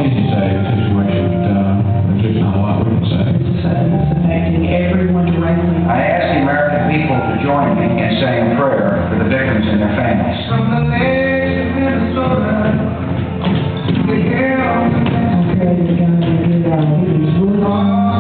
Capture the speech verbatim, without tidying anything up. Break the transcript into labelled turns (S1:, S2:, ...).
S1: can you say in a situation that uh, there's just not a lot we can say?
S2: It's affecting everyone directly.
S3: I ask the American people to join me in saying a prayer for the victims and their families.
S4: From the lakes of Minnesota, the hills of
S2: I pray that God will give our leaders wisdom.